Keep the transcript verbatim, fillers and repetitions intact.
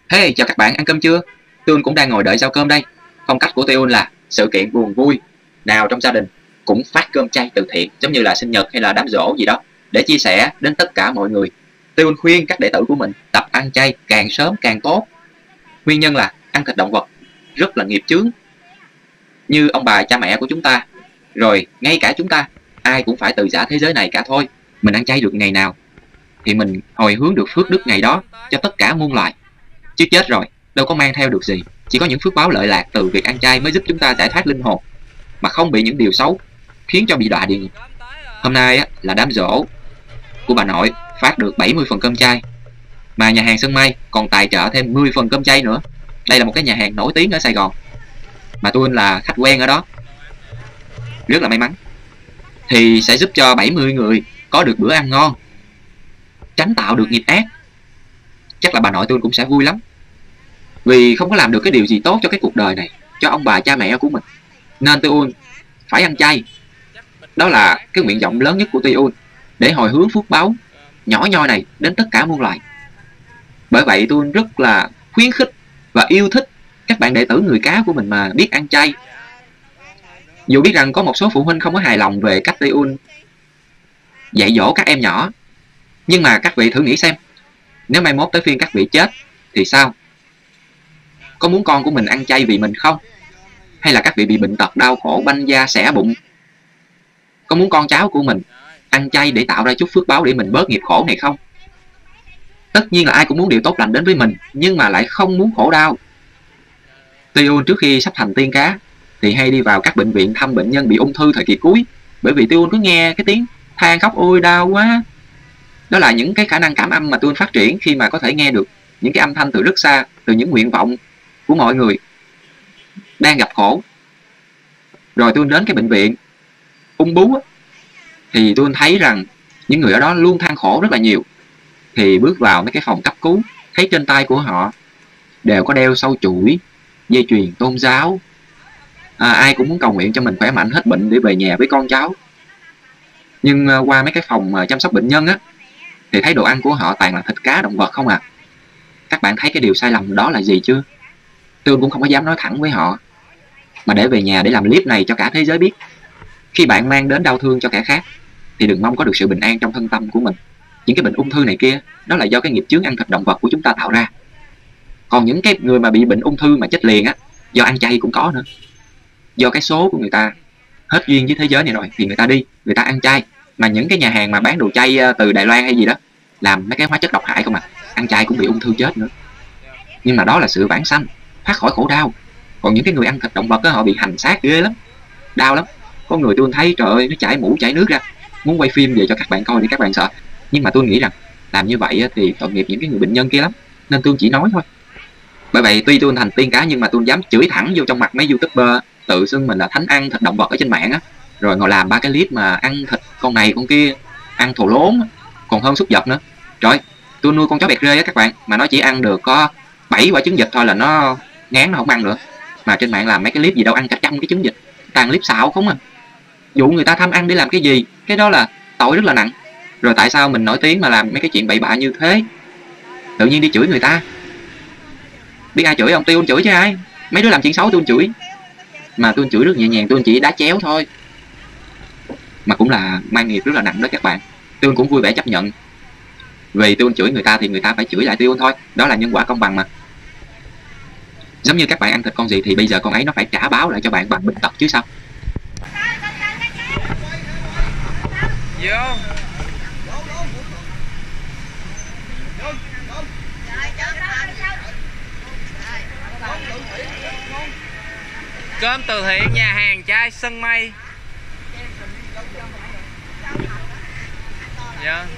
Hey, chào các bạn, ăn cơm chưa? Tôi cũng đang ngồi đợi giao cơm đây. Phong cách của tôi là sự kiện buồn vui nào trong gia đình cũng phát cơm chay từ thiện, giống như là sinh nhật hay là đám giỗ gì đó, để chia sẻ đến tất cả mọi người. Tôi khuyên các đệ tử của mình tập ăn chay càng sớm càng tốt. Nguyên nhân là ăn thịt động vật rất là nghiệp chướng, như ông bà cha mẹ của chúng ta, rồi ngay cả chúng ta, ai cũng phải từ giã thế giới này cả thôi. Mình ăn chay được ngày nào thì mình hồi hướng được phước đức ngày đó cho tất cả muôn loài. Chứ chết rồi đâu có mang theo được gì, chỉ có những phước báo lợi lạc từ việc ăn chay mới giúp chúng ta giải thoát linh hồn, mà không bị những điều xấu khiến cho bị đọa địa ngục. Hôm nay á, là đám giỗ của bà nội, phát được bảy mươi phần cơm chay, mà nhà hàng Sân Mây còn tài trợ thêm mười phần cơm chay nữa. Đây là một cái nhà hàng nổi tiếng ở Sài Gòn, mà tôi là khách quen ở đó, rất là may mắn, thì sẽ giúp cho bảy mươi người có được bữa ăn ngon, tránh tạo được nghiệp ác. Chắc là bà nội tôi cũng sẽ vui lắm, vì không có làm được cái điều gì tốt cho cái cuộc đời này, cho ông bà cha mẹ của mình, nên tôi phải ăn chay. Đó là cái nguyện vọng lớn nhất của tôi, để hồi hướng phước báo nhỏ nhoi này đến tất cả muôn loài. Bởi vậy tôi rất là khuyến khích và yêu thích các bạn đệ tử người cá của mình mà biết ăn chay. Dù biết rằng có một số phụ huynh không có hài lòng về cách tôi dạy dỗ các em nhỏ, nhưng mà các vị thử nghĩ xem, nếu mai mốt tới phiên các vị chết thì sao? Có muốn con của mình ăn chay vì mình không? Hay là các vị bị bệnh tật, đau khổ, banh da, xẻ bụng? Có muốn con cháu của mình ăn chay để tạo ra chút phước báo để mình bớt nghiệp khổ này không? Tất nhiên là ai cũng muốn điều tốt lành đến với mình, nhưng mà lại không muốn khổ đau. Tiêu trước khi sắp thành tiên cá thì hay đi vào các bệnh viện thăm bệnh nhân bị ung thư thời kỳ cuối, bởi vì Tiêu cứ nghe cái tiếng than khóc ôi đau quá. Đó là những cái khả năng cảm âm mà tôi phát triển khi mà có thể nghe được những cái âm thanh từ rất xa, từ những nguyện vọng của mọi người đang gặp khổ. Rồi tôi đến cái bệnh viện ung bướu thì tôi thấy rằng những người ở đó luôn than khổ rất là nhiều. Thì bước vào mấy cái phòng cấp cứu, thấy trên tay của họ đều có đeo sâu chuỗi, dây chuyền tôn giáo. à, Ai cũng muốn cầu nguyện cho mình khỏe mạnh hết bệnh để về nhà với con cháu. Nhưng uh, qua mấy cái phòng uh, chăm sóc bệnh nhân á, thì thấy đồ ăn của họ toàn là thịt cá động vật không à. Các bạn thấy cái điều sai lầm đó là gì chưa? Tôi cũng không có dám nói thẳng với họ, mà để về nhà để làm clip này cho cả thế giới biết. Khi bạn mang đến đau thương cho kẻ khác thì đừng mong có được sự bình an trong thân tâm của mình. Những cái bệnh ung thư này kia, đó là do cái nghiệp chướng ăn thịt động vật của chúng ta tạo ra. Còn những cái người mà bị bệnh ung thư mà chết liền á, do ăn chay cũng có nữa. Do cái số của người ta hết duyên với thế giới này rồi thì người ta đi, người ta ăn chay. Mà những cái nhà hàng mà bán đồ chay từ Đài Loan hay gì đó, làm mấy cái hóa chất độc hại không à, ăn chay cũng bị ung thư chết nữa. Nhưng mà đó là sự vãng sanh, thoát khỏi khổ đau. Còn những cái người ăn thịt động vật á, họ bị hành xác ghê lắm, đau lắm. Có người tôi thấy trời ơi, nó chảy mũ chảy nước ra, muốn quay phim về cho các bạn coi để các bạn sợ. Nhưng mà tôi nghĩ rằng làm như vậy thì tội nghiệp những cái người bệnh nhân kia lắm, nên tôi chỉ nói thôi. Bởi vậy tuy tôi thành tiên cá, nhưng mà tôi dám chửi thẳng vô trong mặt mấy youtuber tự xưng mình là thánh ăn thịt động vật ở trên mạng á, rồi ngồi làm ba cái clip mà ăn thịt con này con kia, ăn thổ lốn còn hơn súc vật nữa. Trời, tôi nuôi con chó bẹt rê á các bạn, mà nó chỉ ăn được có bảy quả trứng vịt thôi là nó ngán, nó không ăn nữa. Mà trên mạng làm mấy cái clip gì đâu ăn cả trăm cái trứng vịt, toàn clip xạo không à. Dụ người ta tham ăn để làm cái gì, cái đó là tội rất là nặng. Rồi tại sao mình nổi tiếng mà làm mấy cái chuyện bậy bạ như thế, tự nhiên đi chửi người ta? Biết ai chửi không? Tôi chửi chứ ai. Mấy đứa làm chuyện xấu tôi chửi, mà tôi chửi rất nhẹ nhàng, tôi chỉ đá chéo thôi. Mà cũng là mang nghiệp rất là nặng đó các bạn. Tôi cũng vui vẻ chấp nhận, vì tôi chửi người ta thì người ta phải chửi lại tôi thôi. Đó là nhân quả công bằng mà. Giống như các bạn ăn thịt con gì thì bây giờ con ấy nó phải trả báo lại cho bạn bằng bệnh tật chứ sao. Vô. Cơm từ thiện nhà hàng chay Sân Mây. Dạ.